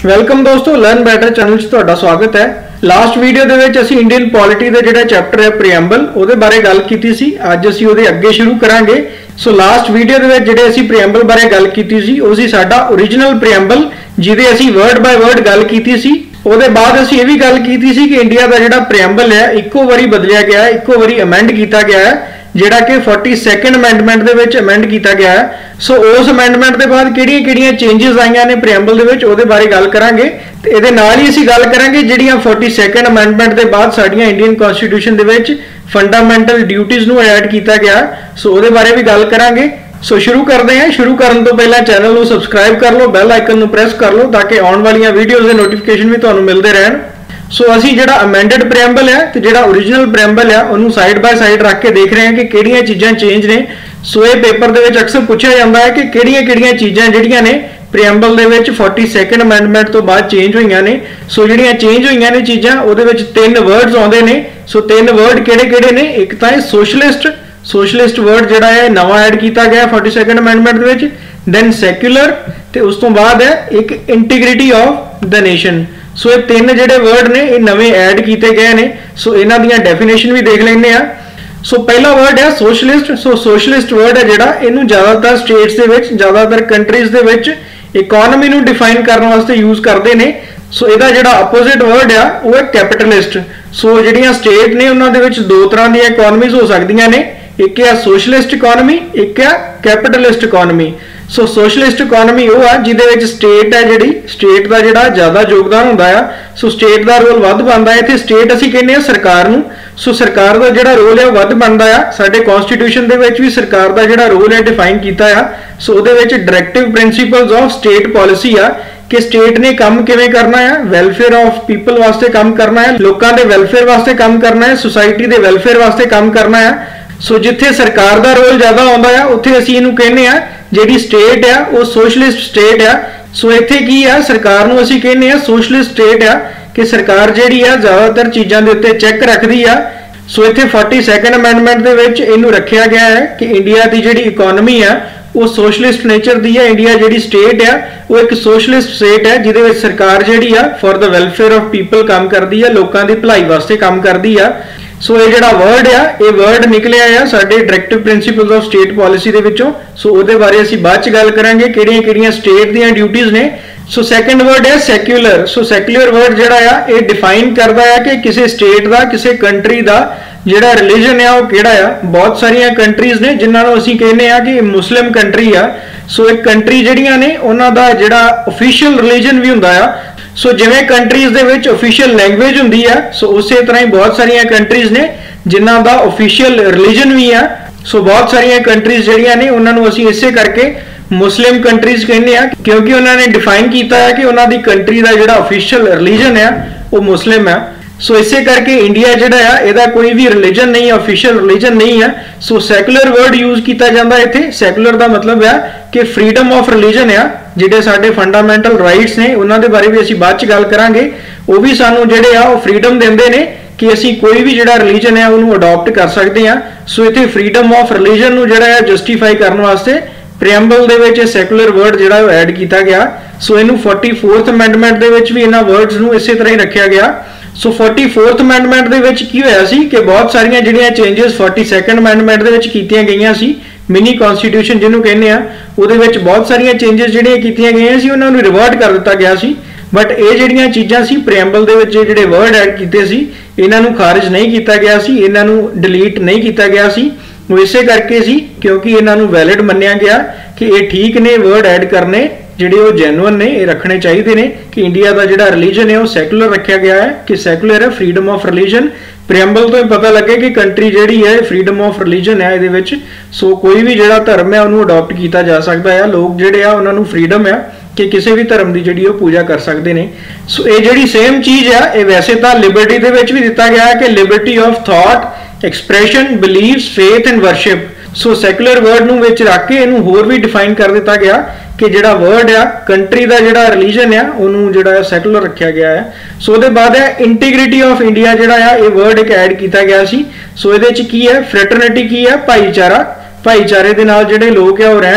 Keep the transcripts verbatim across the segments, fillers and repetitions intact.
Welcome दोस्तों, learn batter channel च तुहाडा स्वागत है। लास्ट वीडियो दे विच असीं इंडियन पॉलिटी दा जिहड़ा चैप्टर है प्रीएम्बल उहदे बारे गल कीती सी। अज असीं उहदे अगे शुरू करांगे। सो लास्ट वीडियो दे विच जिहड़े असीं प्रीएम्बल बारे गल कीती सी ओह सी साडा ओरिजिनल प्रीएम्बल, जिहदे असीं वर्ड बाय वर्ड गल कीती सी। ਉਹਦੇ बाद ਅਸੀਂ ਇਹ भी गल की सी कि इंडिया का जिहड़ा प्रीएम्बल है इक्को वारी बदलिया गया है, इक्को वारी अमेंड किया गया है, जिहड़ा कि फोर्टी सैकेंड अमेंडमेंट दे विच अमेंड किया गया है। सो उस अमेंडमेंट के बाद किहड़ियां-किहड़ियां चेंजिस आईयां ने प्रीएम्बल दे विच ਉਹਦੇ बारे गल करांगे। ते इहदे नाल ही ਅਸੀਂ गल करांगे जिहड़ियां फोर्टी सैकेंड अमेंडमेंट के बाद साडीआं इंडियन कॉन्स्टिट्यूशन दे विच फंडामेंटल ड्यूटीज़ नूं ऐड किया गया। सो ਉਹਦੇ बारे भी गल करांगे। सो शुरू करते हैं। शुरू करने तो पहले चैनल को सबसक्राइब कर लो, बैल आइकन को प्रेस कर लो ताकि आने वाली वीडियोज़ के नोटिफिकेशन भी तुहानूं मिलते रहन। सो असी जिहड़ा अमेंडेड प्रीएम्बल है तो जिहड़ा ओरिजिनल प्रीएम्बल है उन्होंने साइड बाय साइड रख के देख रहे हैं कि किहड़ियां चीज़ां चेंज ने। सो ये पेपर दे विच अक्सर पूछा जाता है कि किहड़ियां-किहड़ियां चीज़ां जिहड़ियां ने प्रीएम्बल दे विच फोर्टी सैकेंड अमेंडमेंट तो बाद चेंज हुई ने। सो जिहड़ियां चेंज हुई ने चीज़ां उहदे विच तीन वर्ड्स आउंदे ने। सो तीन वर्ड किहड़े-किहड़े ने? एक तां सोशलिस्ट सोशलिस्ट वर्ड जिहड़ा है नवा ऐड किया गया फोर्टी सैकेंड अमेंडमेंट दे विच। दैन सैक्यूलर ते उस तो बाद है एक integrity of the nation. So ये तीन जिहड़े वर्ड ने ये नवे ऐड किए गए ने। सो इन्हां दीयां डेफिनेशन भी देख लैंदे आ। सो पहला वर्ड है सोशलिस्ट। सो सोशलिस्ट वर्ड है जिहड़ा इहनूं ज़्यादातर स्टेट्स दे विच ज़्यादातर कंट्रीज़ दे विच इकोनॉमी नूं डिफाइन करने वास्ते यूज़ करते हैं। सो इहदा जिहड़ा अपोजिट वर्ड आ वो है कैपिटलिस्ट। सो जिहड़ियां स्टेट ने उन्हां दे विच दो तरह दी इकोनॉमीज़ हो सकदियां ने, एक है सोशलिस्ट इकोनॉमी, एक है capitalist economy. So socialist economy वो है जिहदे विच स्टेट है जिहड़ी स्टेट का जिहड़ा ज़्यादा योगदान हुंदा है। सो स्टेट का रोल वध बनदा है। इत्थे स्टेट असीं कहने सरकार नूं। सो सरकार का जिहड़ा रोल है वध बनदा है। साडे कॉन्स्टिट्यूशन दे विच भी सरकार का जिहड़ा रोल है डिफाइन कीता है। सो उहदे विच directive principles of state policy आ कि स्टेट ने काम किवें करना है, वेलफेयर ऑफ पीपल वास्ते काम करना है, लोकां दे वेलफेयर वास्ते काम करना है, सोसाइटी दे वेलफेयर वास्ते काम करना है। सो जिथे सरकार का रोल ज्यादा आउंदा है उत्थे असीं इहनूं कहने आ जिहड़ी स्टेट है वो सोशलिस्ट स्टेट है। सो इत्थे की है सरकार नूं असीं कहने आ सोशलिस्ट स्टेट है कि सरकार जिहड़ी है ज्यादातर चीज़ां दे उत्ते चैक रखदी है। सो इत्थे फोर्टी सैकेंड अमेंडमेंट दे विच इहनूं रखिया गया है कि इंडिया की जिहड़ी इकोनॉमी है वो सोशलिस्ट नेचर दी है। इंडिया जिहड़ी स्टेट है वो एक सोशलिस्ट स्टेट है जिहदे विच सरकार जिहड़ी है for the welfare of people काम करदी है, लोकां दी भलाई वास्ते काम करदी है। सो ये जिहड़ा वर्ड है ये वर्ड निकलिया है साडे directive principles of state policy दे विचों। सो उहदे बारे असीं बाद च गल करांगे किहड़ियां-किहड़ियां स्टेट दीयां ड्यूटीज़ ने। सो सैकेंड वर्ड है सैक्यूलर। सो सैक्यूलर वर्ड जिहड़ा है ये डिफाइन करदा है कि किसी स्टेट का किसी कंट्री का जिहड़ा रिलीजन है वो किहड़ा है। बहुत सारियां कंट्रीज़ ने जिन्हां नूं असीं कहने आ कि मुस्लिम कंट्री आ। सो एक कंट्री जिहड़ियां ने उन्हां दा जिहड़ा ऑफिशियल रिलीजन भी हुंदा आ। सो जिवें कंट्रीज़ दे विच ऑफिशियल लैंग्वेज हुंदी है सो उसे तरह ही बहुत सारियां कंट्रीज़ ने जिन्हां दा ऑफिशियल रिलीजन भी है। सो बहुत सारियां कंट्रीज़ जिहड़ियां ने उन्हां नूं असीं इसे करके मुस्लिम कंट्रीज़ कहने आ क्योंकि उन्होंने डिफाइन किया है कि उन्होंने कंट्री का जिहड़ा ऑफिशियल रिलीजन है वो मुस्लिम है। सो इसे करके इंडिया जिहड़ा है इहदा कोई भी रिलीजन नहीं है, ऑफिशियल रिलीजन नहीं है। सो सैकुलर वर्ड यूज किया जाता है इत्थे। सैकुलर का मतलब है कि फ्रीडम ऑफ रिलीजन है, जिहड़े साडे फंडामेंटल राइट्स ने उन्हां दे बारे भी असीं बाद च गल करांगे। वो भी सानूं जिहड़े आ वो फ्रीडम दिंदे ने कि असीं कोई भी जिहड़ा रिलीजन है उहनूं अडॉप्ट कर सकते हैं। सो इत्थे फ्रीडम ऑफ रिलीजन नूं जिहड़ा है जस्टिफाई करने वास्ते प्रीएम्बल दे विच सैकुलर वर्ड जिहड़ा ऐड किया गया। सो इहनूं फोर्टी फोर्थ अमेंडमेंट दे विच भी इन्हां वर्ड्स नूं इसे तरह ही रखिया गया। सो फोर्टी फोर्थ अमेंडमेंट दे विच की होया सी कि बहुत सारियां जिहड़ियां चेंजेस फोर्टी सैकेंड अमेंडमेंट दे विच कीतियां गईयां सी। मिनी कॉन्स्टिट्यूशन जिहनूं कहने आ उहदे विच बहुत सारियां चेंजेस जिहड़ियां कीतियां गईयां सी उन्हां नूं रिवर्ट कर दित्ता गया सी। बट ये जिहड़ियां चीज़ां सी प्रीएम्बल दे विच जिहड़े वर्ड ऐड कीते सी इन्हां नूं खारिज नहीं किया गया सी, इन्हां नूं डिलीट नहीं किया गया सी। वो इसे करके सी क्योंकि इन्हां नूं वैलिड मन्निया गया कि ये ठीक ने वर्ड ऐड करने जिहड़े वो जेन्युइन ने ये रखने चाहिए ने कि इंडिया का जिहड़ा रिलीजन है वो सैकुलर रखा गया है कि सैकुलर है, फ्रीडम ऑफ रिलीजन। प्रीएम्बल तो पता लगे कि कंट्री जिहड़ी है फ्रीडम ऑफ रिलीजन है इहदे विच। सो कोई भी जिहड़ा धर्म है उन्होंने अडॉप्ट किया जा सकता है। लोग जिहड़े आ उन्हां नूं फ्रीडम है कि किसी भी धर्म की जिहड़ी पूजा कर सकते हैं। सो ये जिहड़ी सेम चीज़ है ये वैसे तो लिबर्टी दे विच भी दिता गया है कि liberty of thought, expression, believes, faith and worship. So secular word नूं विच रख के इहनूं होर भी डिफाइन कर दिता गया कि जिहड़ा वर्ड है कंट्री का जिहड़ा रिलीजन है उन्होंने जिहड़ा सैकुलर रखा गया है। सो उहदे बाद है इंटीग्रिटी ऑफ इंडिया जिहड़ा है ये वर्ड एक ऐड किया गया सी। सो इहदे च की है फ्रैटरनिटी की है भाईचारा, भाईचारे दे नाल जिहड़े लोग है वो रहन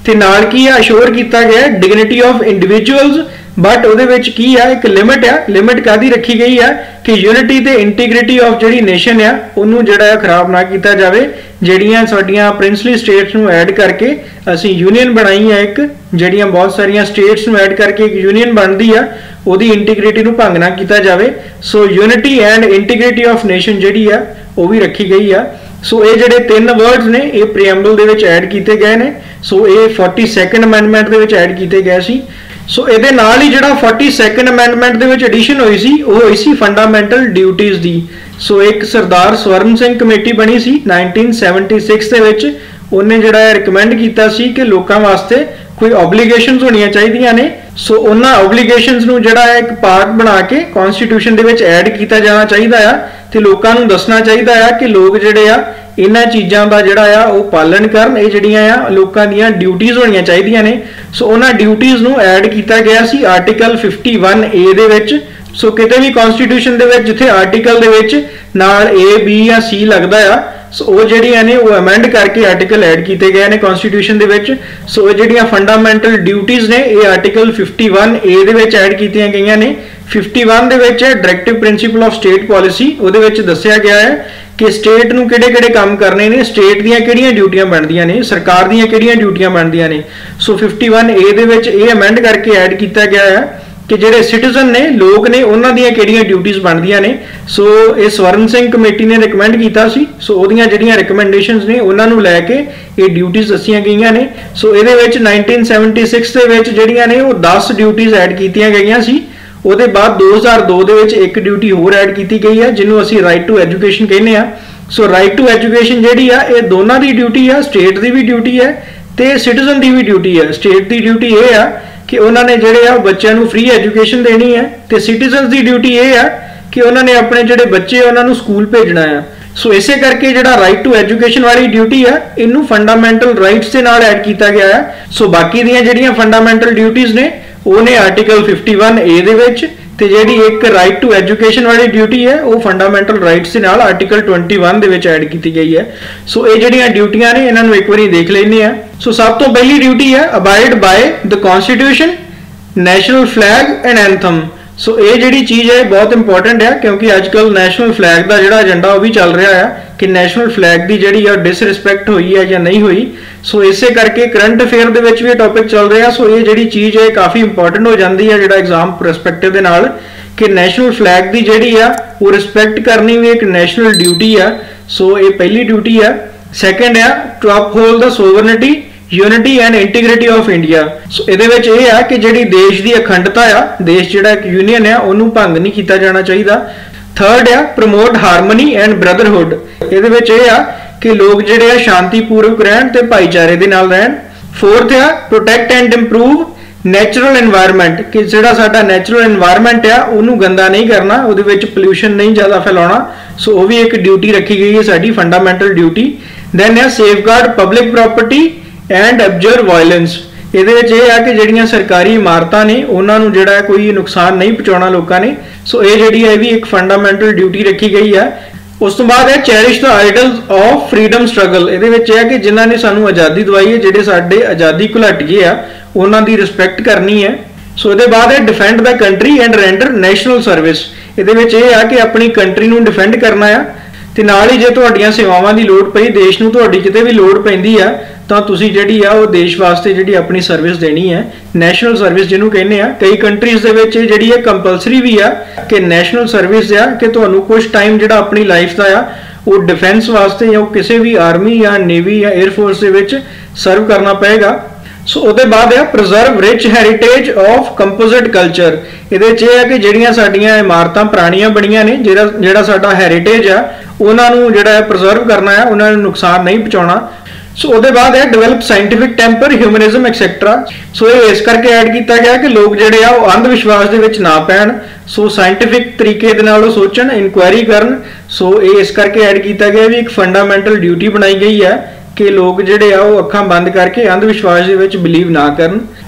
ਤੇ ਨਾਲ ਕੀ ਆ ਅਸ਼ੋਰ ਕੀਤਾ ਗਿਆ ਡਿਗਨਿਟੀ ਆਫ ਇੰਡੀਵਿਜੂਅਲਸ, बट ਉਹਦੇ ਵਿੱਚ ਕੀ ਆ ਇੱਕ ਲਿਮਿਟ ਆ। ਲਿਮਿਟ ਕਾਦੀ ਰੱਖੀ ਗਈ ਆ ਕਿ ਯੂਨਿਟੀ ਤੇ ਇੰਟੀਗ੍ਰਿਟੀ ਆਫ ਜਿਹੜੀ ਨੇਸ਼ਨ ਆ ਉਹਨੂੰ ਜਿਹੜਾ ਆ ਖਰਾਬ ਨਾ ਕੀਤਾ ਜਾਵੇ। ਜਿਹੜੀਆਂ ਸਾਡੀਆਂ ਪ੍ਰਿੰਸਲੀ ਸਟੇਟਸ ਨੂੰ ਐਡ ਕਰਕੇ ਅਸੀਂ ਯੂਨੀਅਨ ਬਣਾਈ ਆ ਇੱਕ, ਜਿਹੜੀਆਂ ਬਹੁਤ ਸਾਰੀਆਂ ਸਟੇਟਸ ਨੂੰ ਐਡ ਕਰਕੇ ਇੱਕ ਯੂਨੀਅਨ ਬਣਦੀ ਆ, ਉਹਦੀ ਇੰਟੀਗ੍ਰਿਟੀ ਨੂੰ ਭੰਗ ਨਾ ਕੀਤਾ ਜਾਵੇ। So unity and integrity of nation ਜਿਹੜੀ ਆ ਉਹ ਵੀ ਰੱਖੀ ਗਈ ਆ। ਸੋ ਇਹ ਜਿਹੜੇ ਤਿੰਨ ਵਰਡਸ ਨੇ ਇਹ ਪ੍ਰੀਐਮਬਲ ਦੇ ਵਿੱਚ ਐਡ ਕੀਤੇ ਗਏ ਨੇ। ਸੋ ਇਹ ਫੋਰਟੀ ਸੈਕੰਡ ਅਮੈਂਡਮੈਂਟ ਦੇ ਵਿੱਚ ਐਡ ਕੀਤੇ ਗਏ ਸੀ। ਸੋ ਇਹਦੇ ਨਾਲ ਹੀ ਜਿਹੜਾ ਫੋਰਟੀ ਸੈਕੰਡ ਅਮੈਂਡਮੈਂਟ ਦੇ ਵਿੱਚ ਐਡੀਸ਼ਨ ਹੋਈ ਸੀ ਉਹ ਹੋਈ ਸੀ ਫੰਡਾਮੈਂਟਲ ਡਿਊਟੀਜ਼ ਦੀ। ਸੋ ਇੱਕ ਸਰਦਾਰ ਸਵਰਨ ਸਿੰਘ ਕਮੇਟੀ ਬਣੀ ਸੀ ਨਾਈਨਟੀਨ ਸੈਵਨਟੀ ਸਿਕਸ ਦੇ ਵਿੱਚ। ਉਹਨੇ ਜਿਹੜਾ ਰਿਕਮੈਂਡ ਕੀਤਾ ਸੀ ਕਿ ਲੋਕਾਂ ਵਾਸਤੇ ਕੋਈ ਓਬਲੀਗੇਸ਼ਨਸ ਹੋਣੀਆਂ ਚਾਹੀਦੀਆਂ ਨੇ। ਸੋ ਉਹਨਾਂ ਓਬਲੀਗੇਸ਼ਨਸ ਨੂੰ ਜਿਹੜਾ ਹੈ ਇੱਕ ਪਾਰਟ ਬਣਾ ਕੇ ਕਨਸਟੀਟਿਊਸ਼ਨ ਦੇ ਵਿੱਚ ਐਡ ਕੀਤਾ ਜਾਣਾ ਚਾਹੀਦਾ ਆ ਤੇ ਲੋਕਾਂ ਨੂੰ ਦੱਸਣਾ ਚਾਹੀਦਾ ਆ ਕਿ ਲੋਕ ਜਿਹੜੇ ਆ ਇਹਨਾਂ ਚੀਜ਼ਾਂ ਦਾ ਜਿਹੜਾ ਆ ਉਹ ਪਾਲਣ ਕਰਨ। ਇਹ ਜਿਹੜੀਆਂ ਆ ਲੋਕਾਂ ਦੀਆਂ ਡਿਊਟੀਆਂ ਹੋਣੀਆਂ ਚਾਹੀਦੀਆਂ ਨੇ। ਸੋ ਉਹਨਾਂ ਡਿਊਟੀਆਂ ਨੂੰ ਐਡ ਕੀਤਾ ਗਿਆ ਸੀ ਆਰਟੀਕਲ ਫਿਫਟੀ ਵਨ ਏ ਦੇ ਵਿੱਚ। ਸੋ ਕਿਤੇ ਵੀ ਕਨਸਟੀਟਿਊਸ਼ਨ ਦੇ ਵਿੱਚ ਜਿੱਥੇ ਆਰਟੀਕਲ ਦੇ ਵਿੱਚ ਨਾਲ ਏ ਬੀ ਜਾਂ ਸੀ ਲੱਗਦਾ ਆ, ਸੋ ਉਹ ਜਿਹੜੀਆਂ ਨੇ ਉਹ ਅਮੈਂਡ ਕਰਕੇ ਆਰਟੀਕਲ ਐਡ ਕੀਤੇ ਗਏ ਨੇ ਕਨਸਟੀਟਿਊਸ਼ਨ ਦੇ ਵਿੱਚ। ਸੋ ਇਹ ਜਿਹੜੀਆਂ ਫੰਡਾਮੈਂਟਲ ਡਿਊਟੀਆਂ ਨੇ ਇਹ ਆਰਟੀਕਲ ਫਿਫਟੀ ਵਨ ਏ ਦੇ ਵਿੱਚ ਐਡ ਕੀਤੀਆਂ ਗਈਆਂ ਨੇ। ਫਿਫਟੀ ਵਨ ਦੇ ਵਿੱਚ directive principle of state policy, ਉਹਦੇ ਵਿੱਚ ਦੱਸਿਆ ਗਿਆ ਹੈ ਕਿ ਸਟੇਟ ਨੂੰ ਕਿਹੜੇ ਕਿਹੜੇ ਕੰਮ ਕਰਨੇ ਨੇ, ਸਟੇਟ ਦੀਆਂ ਕਿਹੜੀਆਂ ਡਿਊਟੀਆਂ ਬਣਦੀਆਂ ਨੇ, ਸਰਕਾਰ ਦੀਆਂ ਕਿਹੜੀਆਂ ਡਿਊਟੀਆਂ ਬਣਦੀਆਂ ਨੇ। ਸੋ ਫਿਫਟੀ ਵਨ ਏ ਦੇ ਵਿੱਚ ਇਹ ਅਮੈਂਡ ਕਰਕੇ ਐਡ ਕੀਤਾ ਗਿਆ ਹੈ ਕਿ ਜਿਹੜੇ ਸਿਟੀਜ਼ਨ ਨੇ, ਲੋਕ ਨੇ, ਉਹਨਾਂ ਦੀਆਂ ਕਿਹੜੀਆਂ ਡਿਊਟੀਆਂ ਬਣਦੀਆਂ ਨੇ। ਸੋ ਇਹ ਸਵਰਨ ਸਿੰਘ ਕਮੇਟੀ ਨੇ ਰਿਕਮੈਂਡ ਕੀਤਾ ਸੀ। ਸੋ ਉਹਦੀਆਂ ਜਿਹੜੀਆਂ ਰਿਕਮੈਂਡੇਸ਼ਨਸ ਨੇ ਉਹਨਾਂ ਨੂੰ ਲੈ ਕੇ ਇਹ ਡਿਊਟੀਆਂ ਦੱਸੀਆਂ ਗਈਆਂ ਨੇ। ਸੋ ਇਹਦੇ ਵਿੱਚ ਨਾਈਨਟੀਨ ਸੈਵਨਟੀ ਸਿਕਸ ਦੇ ਵਿੱਚ ਜਿਹੜੀਆਂ ਨੇ ਉਹ ਦਸ ਡਿਊਟੀਆਂ ਐਡ ਕੀਤੀਆਂ ਗਈਆਂ ਸੀ। ਉਹਦੇ ਬਾਅਦ ਦੋ ਹਜ਼ਾਰ ਦੋ ਦੇ ਵਿੱਚ ਇੱਕ ਡਿਊਟੀ ਹੋਰ ਐਡ ਕੀਤੀ ਗਈ ਹੈ ਜਿਹਨੂੰ ਅਸੀਂ ਰਾਈਟ ਟੂ ਐਜੂਕੇਸ਼ਨ ਕਹਿੰਦੇ ਆ। ਸੋ ਰਾਈਟ ਟੂ ਐਜੂਕੇਸ਼ਨ ਜਿਹੜੀ ਆ ਇਹ ਦੋਨਾਂ ਦੀ ਡਿਊਟੀ ਆ, ਸਟੇਟ ਦੀ ਵੀ ਡਿਊਟੀ ਹੈ ਤੇ ਸਿਟੀਜ਼ਨ ਦੀ ਵੀ ਡਿਊਟੀ ਹੈ। ਸਟੇਟ ਦੀ ਡਿਊਟੀ ਇਹ ਆ ਕਿ ਉਹਨਾਂ ਨੇ ਜਿਹੜੇ ਆ ਬੱਚਿਆਂ ਨੂੰ ਫ੍ਰੀ ਐਜੂਕੇਸ਼ਨ ਦੇਣੀ ਹੈ ਤੇ ਸਿਟੀਜ਼ਨਸ ਦੀ ਡਿਊਟੀ ਇਹ ਆ ਕਿ ਉਹਨਾਂ ਨੇ ਆਪਣੇ ਜਿਹੜੇ ਬੱਚੇ ਉਹਨਾਂ ਨੂੰ ਸਕੂਲ ਭੇਜਣਾ ਆ। ਸੋ ਇਸੇ ਕਰਕੇ ਜਿਹੜਾ ਰਾਈਟ ਟੂ ਐਜੂਕੇਸ਼ਨ ਵਾਲੀ ਡਿਊਟੀ ਆ ਇਹਨੂੰ ਫੰਡਾਮੈਂਟਲ ਰਾਈਟਸ ਦੇ ਨਾਲ ਐਡ ਕੀਤਾ ਗਿਆ ਹੈ। ਸੋ ਬਾਕੀ ਦੀਆਂ ਜਿਹੜੀਆਂ ਫੰਡਾਮੈਂਟਲ ਡਿਊਟੀਆਂ ਨੇ ਉਹ ਨੇ ਆਰਟੀਕਲ ਫਿਫਟੀ ਵਨ ਏ ਦੇ ਵਿੱਚ, ਤੇ ਜਿਹੜੀ ਇੱਕ ਰਾਈਟ ਟੂ ਐਜੂਕੇਸ਼ਨ ਵਾਲੀ ਡਿਊਟੀ ਹੈ ਉਹ ਫੰਡਾਮੈਂਟਲ ਰਾਈਟਸ ਦੇ ਨਾਲ ਆਰਟੀਕਲ ਟਵੈਂਟੀ ਵਨ ਦੇ ਵਿੱਚ ਐਡ ਕੀਤੀ ਗਈ ਹੈ। ਸੋ ਇਹ ਜਿਹੜੀਆਂ ਡਿਊਟੀਆਂ ਨੇ ਇਹਨਾਂ ਨੂੰ ਇੱਕ ਵਾਰੀ ਦੇਖ ਲੈਂਦੇ ਆ। ਸੋ ਸਭ ਤੋਂ ਪਹਿਲੀ ਡਿਊਟੀ ਹੈ abide by the constitution, national flag and anthem. So ਇਹ ਜਿਹੜੀ ਚੀਜ਼ ਹੈ ਬਹੁਤ ਇੰਪੋਰਟੈਂਟ ਹੈ ਕਿਉਂਕਿ ਅੱਜ ਕੱਲ ਨੈਸ਼ਨਲ ਫਲੈਗ ਦਾ ਜਿਹੜਾ ਏਜੰਡਾ ਉਹ ਵੀ ਚੱਲ ਰਿਹਾ ਹੈ ਕਿ ਨੈਸ਼ਨਲ ਫਲੈਗ ਦੀ ਜਿਹੜੀ ਆ ਡਿਸਰਿਸਪੈਕਟ ਹੋਈ ਹੈ ਜਾਂ ਨਹੀਂ ਹੋਈ। ਸੋ ਇਸੇ ਕਰਕੇ ਕਰੰਟ ਅਫੇਅਰ ਦੇ ਵਿੱਚ ਵੀ ਇਹ ਟੌਪਿਕ ਚੱਲ ਰਿਹਾ। ਸੋ ਇਹ ਜਿਹੜੀ ਚੀਜ਼ ਹੈ ਕਾਫੀ ਇੰਪੋਰਟੈਂਟ ਹੋ ਜਾਂਦੀ ਹੈ ਜਿਹੜਾ ਐਗਜ਼ਾਮ ਪਰਸਪੈਕਟਿਵ ਦੇ ਨਾਲ ਕਿ ਨੈਸ਼ਨਲ ਫਲੈਗ ਦੀ ਜਿਹੜੀ ਆ ਉਹ ਰਿਸਪੈਕਟ ਕਰਨੀ ਵੀ ਇੱਕ ਨੈਸ਼ਨਲ ਡਿਊਟੀ ਆ। ਸੋ ਇਹ ਪਹਿਲੀ ਡਿਊਟੀ ਆ। ਸੈਕੰਡ ਆ to uphold the sovereignty, unity and integrity of India. So ਇਹਦੇ ਵਿੱਚ ਇਹ ਆ ਕਿ ਜਿਹੜੀ ਦੇਸ਼ ਦੀ ਅਖੰਡਤਾ ਆ, ਦੇਸ਼ ਜਿਹੜਾ ਇੱਕ ਯੂਨੀਅਨ ਆ ਉਹਨੂੰ ਭੰਗ ਨਹੀਂ ਕੀਤਾ ਜਾਣਾ ਚਾਹੀਦਾ। ਥਰਡ ਆ ਪ੍ਰਮੋਟ ਹਾਰਮਨੀ ਐਂਡ ਬ੍ਰਦਰਹੁੱਡ। ਇਹਦੇ ਵਿੱਚ ਇਹ ਆ ਕਿ ਲੋਕ ਜਿਹੜੇ ਆ ਸ਼ਾਂਤੀਪੂਰਵਕ ਰਹਿਣ ਤੇ ਭਾਈਚਾਰੇ ਦੇ ਨਾਲ ਰਹਿਣ। ਫੋਰਥ ਆ protect and improve natural environment, ਕਿ ਜਿਹੜਾ ਸਾਡਾ ਨੈਚੁਰਲ এনवायरमेंट ਆ ਉਹਨੂੰ ਗੰਦਾ ਨਹੀਂ ਕਰਨਾ, ਉਹਦੇ ਵਿੱਚ ਪੋਲੂਸ਼ਨ ਨਹੀਂ ਜ਼ਿਆਦਾ ਫੈਲਾਉਣਾ। ਸੋ ਉਹ ਵੀ ਇੱਕ ਡਿਊਟੀ ਰੱਖੀ ਗਈ ਹੈ ਸਾਡੀ ਫੰਡਾਮੈਂਟਲ ਡਿਊਟੀ। ਦੈਨ ਹੈ safeguard public property and observe violence. ਇਹਦੇ ਵਿੱਚ ਇਹ ਆ ਕਿ ਜਿਹੜੀਆਂ ਸਰਕਾਰੀ ਇਮਾਰਤਾਂ ਨੇ ਉਹਨਾਂ ਨੂੰ ਜਿਹੜਾ ਕੋਈ ਨੁਕਸਾਨ ਨਹੀਂ ਪਹੁੰਚਾਉਣਾ ਲੋਕਾਂ ਨੇ। ਸੋ ਇਹ ਜਿਹੜੀ ਹੈ ਵੀ ਇੱਕ ਫੰਡਾਮੈਂਟਲ ਡਿਊਟੀ ਰੱਖੀ ਗਈ ਹੈ। ਉਸ ਤੋਂ ਬਾਅਦ ਹੈ cherish the ideals of freedom struggle. ਇਹਦੇ ਵਿੱਚ ਇਹ ਹੈ ਕਿ ਜਿਨ੍ਹਾਂ ਨੇ ਸਾਨੂੰ ਆਜ਼ਾਦੀ ਦਵਾਈ ਹੈ, ਜਿਹੜੇ ਸਾਡੇ ਆਜ਼ਾਦੀ ਘੁਲਾਟੀਏ ਆ, ਉਹਨਾਂ ਦੀ ਰਿਸਪੈਕਟ ਕਰਨੀ ਹੈ। ਸੋ ਇਹਦੇ ਬਾਅਦ ਹੈ defend the country and render national service. ਇਹਦੇ ਵਿੱਚ ਇਹ ਆ ਕਿ ਆਪਣੀ ਕੰਟਰੀ ਨੂੰ ਡਿਫੈਂਡ ਕਰਨਾ ਆ ਤੇ ਨਾਲ ਹੀ ਜੇ ਤੁਹਾਡੀਆਂ ਸੇਵਾਵਾਂ ਦੀ ਲੋੜ ਪਈ, ਦੇਸ਼ ਨੂੰ ਤੁਹਾਡੀ ਕਿਤੇ ਵੀ ਲੋੜ ਪੈਂਦੀ ਆ ਤਾਂ ਤੁਸੀਂ ਜਿਹੜੀ ਆ ਉਹ ਦੇਸ਼ ਵਾਸਤੇ ਜਿਹੜੀ ਆਪਣੀ ਸਰਵਿਸ ਦੇਣੀ ਹੈ, ਨੈਸ਼ਨਲ ਸਰਵਿਸ ਜਿਹਨੂੰ ਕਹਿੰਦੇ ਆ। ਕਈ ਕੰਟਰੀਜ਼ ਦੇ ਵਿੱਚ ਜਿਹੜੀ ਹੈ ਕੰਪਲਸਰੀ ਵੀ ਆ ਕਿ ਨੈਸ਼ਨਲ ਸਰਵਿਸ ਆ ਕਿ ਤੁਹਾਨੂੰ ਕੁਝ ਟਾਈਮ ਜਿਹੜਾ ਆਪਣੀ ਲਾਈਫ ਦਾ ਆ ਉਹ ਡਿਫੈਂਸ ਵਾਸਤੇ ਜਾਂ ਕਿਸੇ ਵੀ ਆਰਮੀ ਜਾਂ ਨੇਵੀ ਜਾਂ 에ਅਰ ਫੋਰਸ ਦੇ ਵਿੱਚ ਸਰਵ ਕਰਨਾ ਪਏਗਾ। ਸੋ ਉਹਦੇ ਬਾਅਦ ਹੈ preserve rich heritage of composite culture. ਇਹਦੇ ਵਿੱਚ ਇਹ ਹੈ ਕਿ ਜਿਹੜੀਆਂ ਸਾਡੀਆਂ ਇਮਾਰਤਾਂ ਪੁਰਾਣੀਆਂ ਬਣੀਆਂ ਨੇ, ਜਿਹੜਾ ਜਿਹੜਾ ਸਾਡਾ ਹੈਰੀਟੇਜ ਆ ਉਹਨਾਂ ਨੂੰ ਜਿਹੜਾ ਪ੍ਰੀਜ਼ਰਵ ਕਰਨਾ ਹੈ, ਉਹਨਾਂ ਨੂੰ ਨੁਕਸਾਨ ਨਹੀਂ ਪਹੁੰਚਾਉਣਾ। ਸੋ ਉਹਦੇ ਬਾਅਦ ਹੈ develop scientific temper, humanism etcetera. So ਇਹ ਇਸ ਕਰਕੇ ਐਡ ਕੀਤਾ ਗਿਆ ਕਿ ਲੋਕ ਜਿਹੜੇ ਆ ਉਹ ਅੰਧ ਵਿਸ਼ਵਾਸ ਦੇ ਵਿੱਚ ਨਾ ਪੈਣ। ਸੋ ਸਾਇੰਟਿਫਿਕ ਤਰੀਕੇ ਦੇ ਨਾਲ ਉਹ ਸੋਚਣ, ਇਨਕੁਆਇਰੀ ਕਰਨ। ਸੋ ਇਹ ਇਸ ਕਰਕੇ ਐਡ ਕੀਤਾ ਗਿਆ ਵੀ ਇੱਕ ਫੰਡਾਮੈਂਟਲ ਡਿਊਟੀ ਬਣਾਈ ਗਈ ਹੈ ਕਿ ਲੋਕ ਜਿਹੜੇ ਆ ਉਹ ਅੱਖਾਂ ਬੰਦ ਕਰਕੇ ਅੰਧ ਵਿਸ਼ਵਾਸ ਦੇ ਵਿੱਚ ਬਿਲੀਵ ਨਾ ਕਰਨ।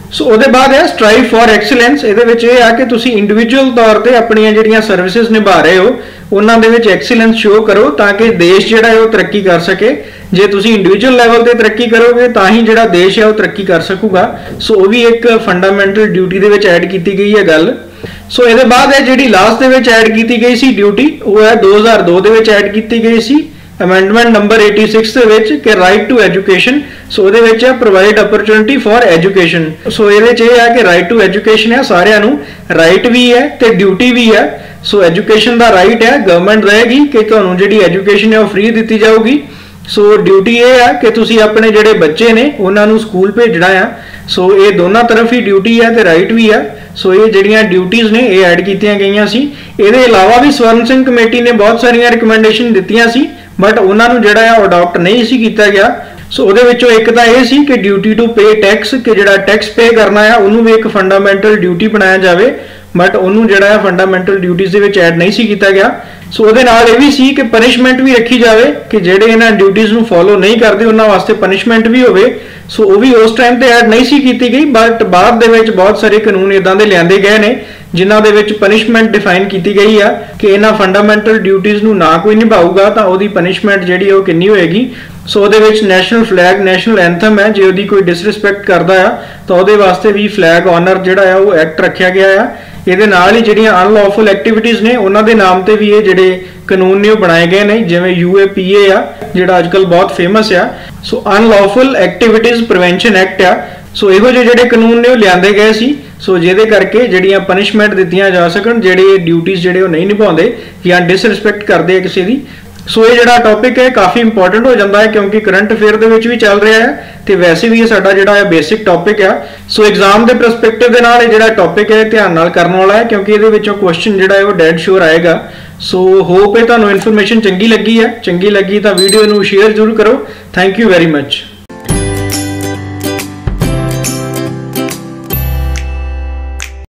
सो ਉਹਦੇ बाद है स्ट्राइव फॉर एक्सीलेंस। ਇਹਦੇ ਵਿੱਚ ਇਹ ਆ ਕਿ ਤੁਸੀਂ ਇੰਡੀਵਿਜੂਅਲ ਤੌਰ ਤੇ ਆਪਣੀਆਂ ਜਿਹੜੀਆਂ ਸਰਵਿਸਿਜ਼ ਨਿਭਾ ਰਹੇ ਹੋ ਉਹਨਾਂ ਦੇ ਵਿੱਚ ਐਕਸੀਲੈਂਸ ਸ਼ੋ ਕਰੋ ਤਾਂ ਕਿ ਦੇਸ਼ ਜਿਹੜਾ ਹੈ ਉਹ ਤਰੱਕੀ ਕਰ ਸਕੇ। ਜੇ ਤੁਸੀਂ ਇੰਡੀਵਿਜੂਅਲ ਲੈਵਲ ਤੇ ਤਰੱਕੀ ਕਰੋਗੇ ਤਾਂ ਹੀ ਜਿਹੜਾ ਦੇਸ਼ ਹੈ ਉਹ ਤਰੱਕੀ ਕਰ ਸਕੂਗਾ। ਸੋ ਉਹ ਵੀ ਇੱਕ ਫੰਡਾਮੈਂਟਲ ਡਿਊਟੀ ਦੇ ਵਿੱਚ ਐਡ ਕੀਤੀ ਗਈ ਹੈ ਗੱਲ। ਸੋ ਇਹਦੇ ਬਾਅਦ ਹੈ ਜਿਹੜੀ ਲਾਸਟ ਦੇ ਵਿੱਚ ਐਡ ਕੀਤੀ ਗਈ ਸੀ ਡਿਊਟੀ, ਉਹ ਹੈ ਦੋ ਹਜ਼ਾਰ ਦੋ ਦੇ ਵਿੱਚ ਐਡ ਕੀਤੀ ਗਈ ਸੀ ਅਮੈਂਡਮੈਂਟ ਨੰਬਰ छियासी ਦੇ ਵਿੱਚ ਕਿ ਰਾਈਟ ਟੂ ਐਜੂਕੇਸ਼ਨ। ਸੋ ਉਹਦੇ ਵਿੱਚ ਹੈ provide opportunity for education. So ਇਹਦੇ ਚ ਇਹ ਹੈ ਕਿ ਰਾਈਟ ਟੂ ਐਜੂਕੇਸ਼ਨ ਹੈ, ਸਾਰਿਆਂ ਨੂੰ ਰਾਈਟ ਵੀ ਹੈ ਤੇ ਡਿਊਟੀ ਵੀ ਹੈ। ਸੋ ਐਜੂਕੇਸ਼ਨ ਦਾ ਰਾਈਟ ਹੈ, ਗਵਰਨਮੈਂਟ ਰਹੇਗੀ ਕਿ ਤੁਹਾਨੂੰ ਜਿਹੜੀ ਐਜੂਕੇਸ਼ਨ ਹੈ ਉਹ ਫ੍ਰੀ ਦਿੱਤੀ ਜਾਊਗੀ। ਸੋ ਡਿਊਟੀ ਇਹ ਹੈ ਕਿ ਤੁਸੀਂ ਆਪਣੇ ਜਿਹੜੇ ਬੱਚੇ ਨੇ ਉਹਨਾਂ ਨੂੰ ਸਕੂਲ ਭੇਜਣਾ ਆ। ਸੋ ਇਹ ਦੋਨਾਂ ਤਰਫ ਹੀ ਡਿਊਟੀ ਹੈ ਤੇ ਰਾਈਟ ਵੀ ਹੈ। ਸੋ ਇਹ ਜਿਹੜੀਆਂ ਡਿਊਟੀਆਂ ਨੇ ਇਹ ਐਡ ਕੀਤੀਆਂ ਗਈਆਂ ਸੀ। ਇਹਦੇ ਇਲਾਵਾ ਵੀ ਸਵਰਨ ਸਿੰਘ ਕਮੇਟੀ ਨੇ ਬਹੁਤ ਸਾਰੀਆਂ ਰਿਕਮੈਂਡੇਸ਼ਨ ਦਿੱਤੀਆਂ ਸੀ ਬਟ ਉਹਨਾਂ ਨੂੰ ਜਿਹੜਾ ਆ ਅਡਾਪਟ ਨਹੀਂ ਸੀ ਕੀਤਾ ਗਿਆ। ਸੋ ਉਹਦੇ ਵਿੱਚੋਂ ਇੱਕ ਤਾਂ ਇਹ ਸੀ ਕਿ ਡਿਊਟੀ ਟੂ ਪੇ ਟੈਕਸ, ਕਿ ਜਿਹੜਾ ਟੈਕਸ ਪੇ ਕਰਨਾ ਆ ਉਹਨੂੰ ਵੀ ਇੱਕ ਫੰਡਾਮੈਂਟਲ ਡਿਊਟੀ ਬਣਾਇਆ ਜਾਵੇ ਬਟ ਉਹਨੂੰ ਜਿਹੜਾ ਆ ਫੰਡਾਮੈਂਟਲ ਡਿਊਟੀਜ਼ ਦੇ ਵਿੱਚ ਐਡ ਨਹੀਂ ਸੀ ਕੀਤਾ ਗਿਆ। ਸੋ ਉਹਦੇ ਨਾਲ ਇਹ ਵੀ ਸੀ ਕਿ ਪਨਿਸ਼ਮੈਂਟ ਵੀ ਰੱਖੀ ਜਾਵੇ ਕਿ ਜਿਹੜੇ ਇਹਨਾਂ ਡਿਊਟੀਜ਼ ਨੂੰ ਫੋਲੋ ਨਹੀਂ ਕਰਦੇ ਉਹਨਾਂ ਵਾਸਤੇ ਪਨਿਸ਼ਮੈਂਟ ਵੀ ਹੋਵੇ। ਸੋ ਉਹ ਵੀ ਉਸ ਟਾਈਮ ਤੇ ਐਡ ਨਹੀਂ ਸੀ ਕੀਤੀ ਗਈ ਬਟ ਬਾਅਦ ਦੇ ਵਿੱਚ ਬਹੁਤ ਸਾਰੇ ਕਾਨੂੰਨ ਇਦਾਂ ਦੇ ਲਿਆਂਦੇ ਗਏ ਨੇ ਜਿਨ੍ਹਾਂ ਦੇ ਵਿੱਚ ਪਨਿਸ਼ਮੈਂਟ ਡਿਫਾਈਨ ਕੀਤੀ ਗਈ ਆ ਕਿ ਇਹਨਾਂ ਫੰਡਾਮੈਂਟਲ ਡਿਊਟੀਜ਼ ਨੂੰ ਨਾ ਕੋਈ ਨਿਭਾਊਗਾ ਤਾਂ ਉਹਦੀ ਪਨਿਸ਼ਮੈਂਟ ਜਿਹੜੀ ਉਹ ਕਿੰਨੀ ਹੋਏਗੀ। ਸੋ ਉਹਦੇ ਵਿੱਚ ਨੈਸ਼ਨਲ ਫਲੈਗ, ਨੈਸ਼ਨਲ ਐਂਥਮ ਹੈ, ਜੇ ਉਹਦੀ ਕੋਈ ਡਿਸਰਿਸਪੈਕਟ ਕਰਦਾ ਆ ਤਾਂ ਉਹਦੇ ਵਾਸਤੇ ਵੀ ਫਲੈਗ ਆਨਰ ਜਿਹੜਾ ਆ ਉਹ ਐਕਟ ਰੱਖਿਆ ਗਿਆ ਆ। ਇਹਦੇ ਨਾਲ ਹੀ ਜਿਹੜੀਆਂ ਅਨਲੌਫੁਲ ਐਕਟੀਵਿਟੀਜ਼ ਨੇ ਉਹਨਾਂ ਦੇ ਨਾਮ ਤੇ ਵੀ ਇਹ ਜਿਹੜੇ ਕਾਨੂੰਨ ਨੇ ਉਹ ਬਣਾਏ ਗਏ ਨੇ, ਜਿਵੇਂ ਯੂ ਏ ਪੀ ਏ ਆ ਜਿਹੜਾ ਅੱਜਕੱਲ ਬਹੁਤ ਫੇਮਸ ਆ। So unlawful activities prevention act ਆ। ਸੋ ਇਹੋ ਜਿਹੇ ਜਿਹੜੇ ਕਾਨੂੰਨ ਨੇ ਉਹ ਲਿਆਂਦੇ ਗਏ ਸੀ ਸੋ ਜਿਹਦੇ ਕਰਕੇ ਜਿਹੜੀਆਂ ਪਨਿਸ਼ਮੈਂਟ ਦਿੱਤੀਆਂ ਜਾ ਸਕਣ ਜਿਹੜੇ ਡਿਊਟੀਜ਼ ਜਿਹੜੇ ਉਹ ਨਹੀਂ ਨਿਭਾਉਂਦੇ ਜਾਂ ਡਿਸਰਿਸਪੈਕਟ ਕਰਦੇ ਆ ਕਿਸੇ ਦੀ। ਸੋ ਇਹ ਜਿਹੜਾ ਟੌਪਿਕ ਹੈ ਕਾਫੀ ਇੰਪੋਰਟੈਂਟ ਹੋ ਜਾਂਦਾ ਹੈ ਕਿਉਂਕਿ ਕਰੰਟ ਅਫੇਅਰ ਦੇ ਵਿੱਚ ਵੀ ਚੱਲ ਰਿਹਾ ਹੈ ਤੇ ਵੈਸੇ ਵੀ ਇਹ ਸਾਡਾ ਜਿਹੜਾ ਹੈ ਬੇਸਿਕ ਟੌਪਿਕ ਆ। ਸੋ ਐਗਜ਼ਾਮ ਦੇ ਪਰਸਪੈਕਟਿਵ ਦੇ ਨਾਲ ਇਹ ਜਿਹੜਾ ਟੌਪਿਕ ਹੈ ਧਿਆਨ ਨਾਲ ਕਰਨ ਵਾਲਾ ਹੈ ਕਿਉਂਕਿ ਇਹਦੇ ਵਿੱਚੋਂ ਕੁਐਸਚਨ ਜਿਹੜਾ ਹੈ ਉਹ ਡੈਡ ਸ਼ੋਰ ਆਏਗਾ। ਸੋ ਹੋਪ ਹੈ ਤੁਹਾਨੂੰ ਇਨਫੋਰਮੇਸ਼ਨ ਚੰਗੀ ਲੱਗੀ ਹੈ। ਚੰਗੀ ਲੱਗੀ ਤਾਂ ਵੀਡੀਓ ਨੂੰ ਸ਼ੇਅਰ ਜ਼ਰੂਰ ਕਰੋ। Thank you very much.